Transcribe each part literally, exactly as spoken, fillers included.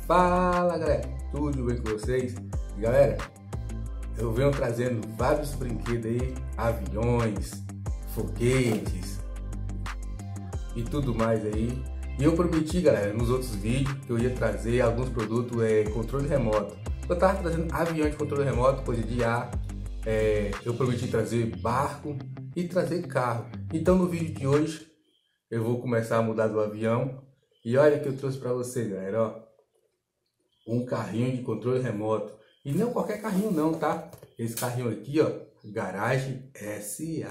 Fala galera, tudo bem com vocês? Galera, eu venho trazendo vários brinquedos aí, aviões, foguetes e tudo mais aí. E eu prometi, galera, nos outros vídeos que eu ia trazer alguns produtos, é, controle remoto. Eu tava trazendo avião de controle remoto, coisa de ar. É, eu prometi trazer barco e trazer carro. Então no vídeo de hoje eu vou começar a mudar do avião. E olha que eu trouxe para vocês, galera, ó, um carrinho de controle remoto. E não qualquer carrinho não, tá? Esse carrinho aqui, ó, Garage S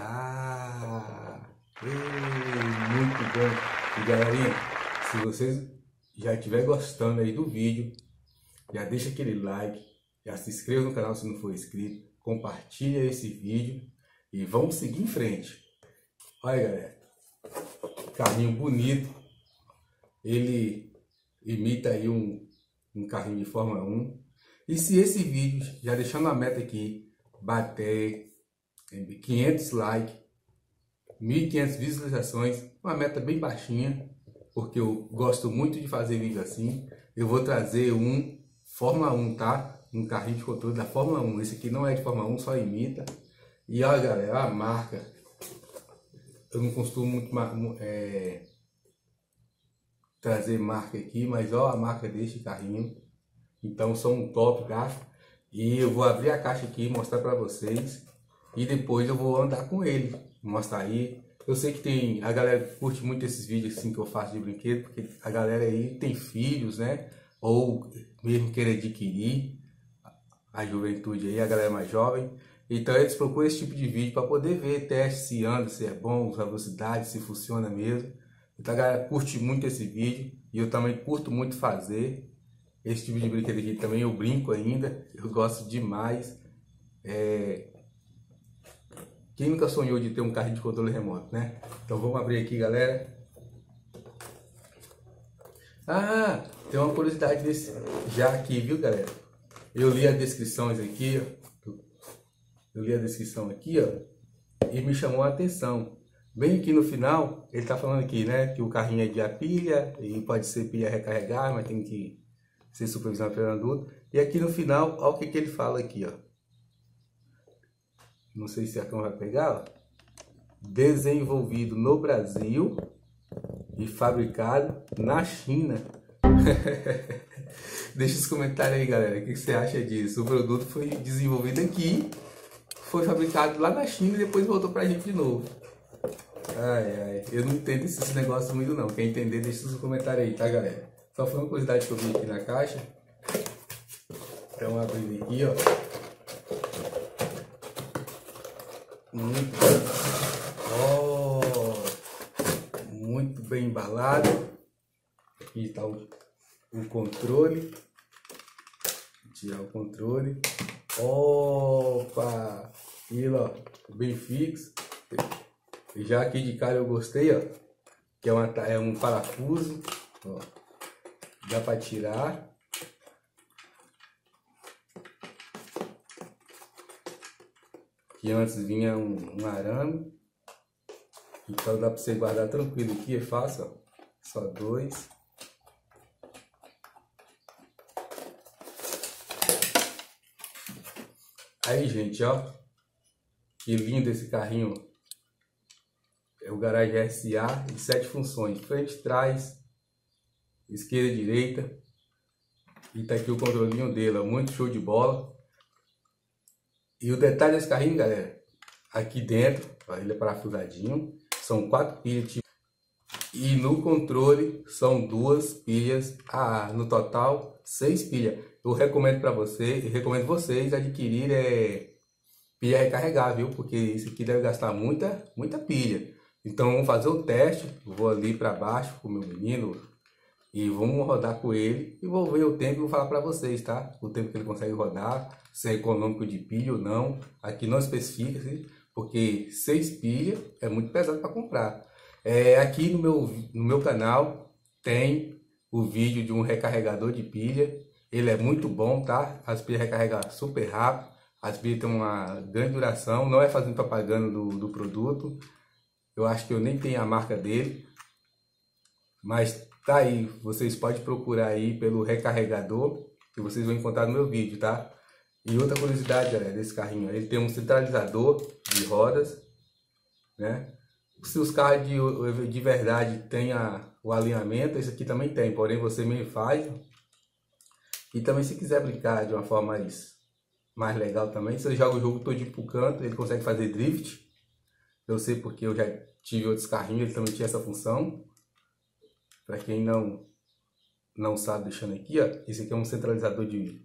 A. Ei, muito bom. E galerinha, se vocês já estiver gostando aí do vídeo, já deixa aquele like, já se inscreva no canal se não for inscrito, compartilha esse vídeo e vamos seguir em frente. Olha galera, carrinho bonito, ele imita aí um, um carrinho de Fórmula um. E se esse vídeo, já deixando a meta aqui, bater quinhentos likes, mil e quinhentas visualizações, uma meta bem baixinha, porque eu gosto muito de fazer vídeo assim, eu vou trazer um Fórmula um, tá? Um carrinho de controle da Fórmula um. Esse aqui não é de Fórmula um, só imita. E olha galera, a marca, eu não costumo muito é, trazer marca aqui, mas ó a marca deste carrinho. Então são um top, tá? E eu vou abrir a caixa aqui e mostrar para vocês. E depois eu vou andar com ele, mostrar aí. Eu sei que tem, a galera curte muito esses vídeos assim que eu faço de brinquedo, porque a galera aí tem filhos, né? Ou mesmo querer adquirir, a juventude aí, a galera mais jovem. Então eles procuram esse tipo de vídeo para poder ver teste, se anda, se é bom, a velocidade, se funciona mesmo. Então a galera curte muito esse vídeo e eu também curto muito fazer esse tipo de brinquedo aqui também. Eu brinco ainda, eu gosto demais. É... Quem nunca sonhou de ter um carrinho de controle remoto, né? Então vamos abrir aqui, galera. Ah, tem uma curiosidade desse já aqui, viu, galera? Eu li as descrições aqui, ó. Eu li a descrição aqui, ó, e me chamou a atenção. Bem aqui no final, ele tá falando aqui, né, que o carrinho é de a pilha, e pode ser pilha recarregar, mas tem que ser supervisionado pelo adulto. E aqui no final, olha o que que ele fala aqui, ó. Não sei se a câmera vai pegar, ó. Desenvolvido no Brasil e fabricado na China. Deixa os comentários aí, galera, o que você acha disso? O produto foi desenvolvido aqui, foi fabricado lá na China e depois voltou pra gente de novo. Ai, ai, eu não entendo esses negócios muito não. Quer entender, deixa os comentários aí, tá, galera? Só foi uma curiosidade que eu vi aqui na caixa. Então, abrindo aqui, ó. Muito oh, muito bem embalado. Aqui está o, o controle. Vou tirar o controle. Opa! Aqui, ó, bem fixo. Já aqui de cara eu gostei, ó, que é, uma, é um parafuso, ó, dá para tirar. Que antes vinha um, um arame, então dá para você guardar tranquilo aqui, é fácil, ó, só dois. Aí, gente, ó, que lindo esse carrinho. É o Garage S A de sete funções: frente, trás, esquerda e direita. E tá aqui o controlinho dele, ó, muito show de bola. E o detalhe desse carrinho, galera, aqui dentro, ó, ele é parafusadinho, são quatro pilhas. E no controle são duas pilhas, ah, no total seis pilhas. Eu recomendo para vocês, eu recomendo vocês adquirir é, pilha recarregável, porque isso aqui deve gastar muita, muita pilha. Então vamos fazer o teste, vou ali para baixo com o meu menino e vamos rodar com ele e vou ver o tempo e vou falar para vocês, tá? O tempo que ele consegue rodar, se é econômico de pilha ou não. Aqui não especifica, assim, porque seis pilhas é muito pesado para comprar. É, aqui no meu, no meu canal tem o vídeo de um recarregador de pilha. Ele é muito bom, tá? As pilhas recarregam super rápido. As pilhas têm uma grande duração. Não é fazendo propaganda do, do produto. Eu acho que eu nem tenho a marca dele. Mas tá aí, vocês podem procurar aí pelo recarregador, que vocês vão encontrar no meu vídeo, tá? E outra curiosidade, galera, desse carrinho, ele tem um centralizador de rodas, né? Se os carros de, de verdade têm a, o alinhamento, esse aqui também tem, porém você mesmo faz. E também se quiser brincar de uma forma mais, mais legal também, você joga o jogo todinho pro canto, ele consegue fazer drift. Eu sei porque eu já tive outros carrinhos, ele também tinha essa função. Para quem não, não sabe, deixando aqui, ó, esse aqui é um centralizador de,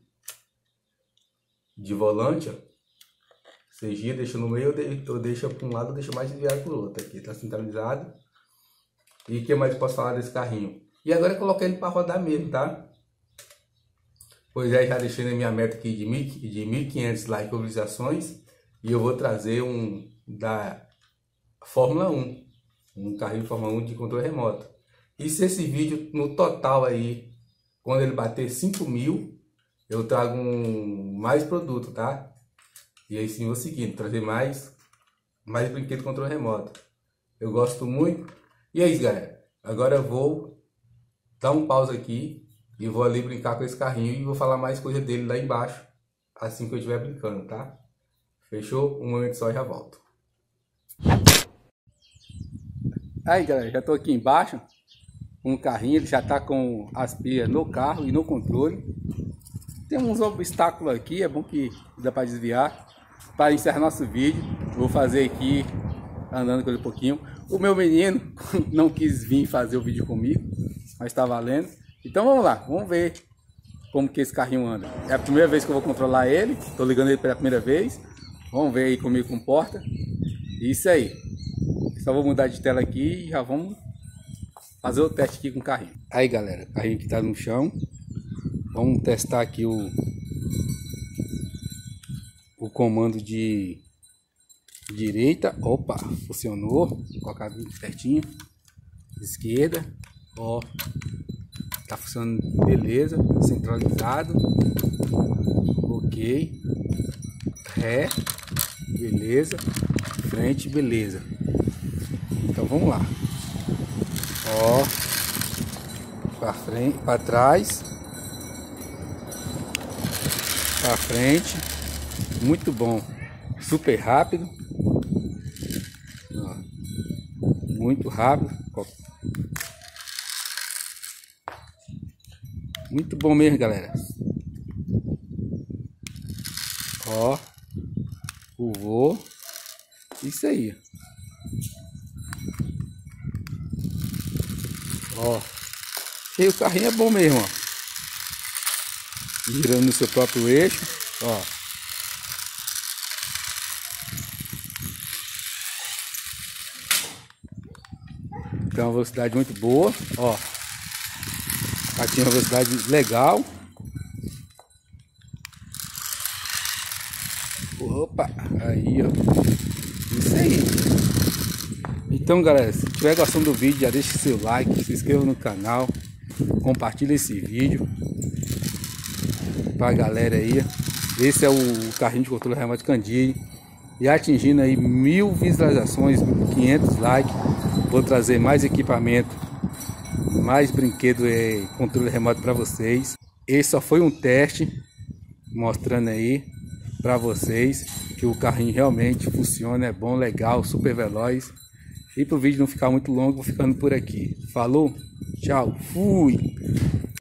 de volante, ó. Você gira, deixa no meio, eu deixo para um lado, eu deixo mais desviado para o outro. Aqui está centralizado. E o que mais posso falar desse carrinho? E agora eu coloquei ele para rodar mesmo, tá? Pois é, já deixei na minha meta aqui de mil e quinhentos likes e visualizações. E eu vou trazer um da Fórmula um. Um carrinho de Fórmula um de controle remoto. E se esse vídeo, no total aí, quando ele bater cinco mil, eu trago um, mais produto, tá? E aí sim vou seguindo, trazer mais, mais brinquedo de controle remoto. Eu gosto muito. E é isso, galera. Agora eu vou dar um pause aqui e vou ali brincar com esse carrinho e vou falar mais coisa dele lá embaixo, assim que eu estiver brincando, tá? Fechou? Um momento só e já volto. Aí, galera, já tô aqui embaixo com o carrinho, ele já tá com as pilhas no carro e no controle. Tem uns obstáculos aqui, é bom que dá para desviar. Para encerrar nosso vídeo, vou fazer aqui andando com ele um pouquinho. O meu menino não quis vir fazer o vídeo comigo, mas está valendo. Então vamos lá, vamos ver como que esse carrinho anda. É a primeira vez que eu vou controlar ele, estou ligando ele pela primeira vez. Vamos ver aí como ele comporta. Isso aí. Só vou mudar de tela aqui e já vamos fazer o teste aqui com o carrinho. Aí, galera, o carrinho que está no chão. Vamos testar aqui o o comando de direita. Opa, funcionou. Vou colocar bem certinho. Esquerda, ó, tá funcionando, beleza, centralizado. Ok, ré, beleza, frente, beleza. Então vamos lá, ó, para frente, para trás, para frente. Muito bom, super rápido, ó, muito rápido, muito bom mesmo, galera. Ó, curvou, isso aí, ó, e o carrinho é bom mesmo, ó, girando no seu próprio eixo, ó. Tem uma velocidade muito boa, ó. Aqui uma velocidade legal. Opa, aí, ó. Isso aí. Então, galera, se tiver gostando do vídeo, já deixa seu like, se inscreva no canal, compartilha esse vídeo pra galera aí. Esse é o carrinho de controle remoto Candy. E atingindo aí mil visualizações, mil e quinhentos likes. Vou trazer mais equipamento, mais brinquedo e controle remoto para vocês. Esse só foi um teste, mostrando aí para vocês que o carrinho realmente funciona, é bom, legal, super veloz. E para o vídeo não ficar muito longo, vou ficando por aqui. Falou, tchau, fui!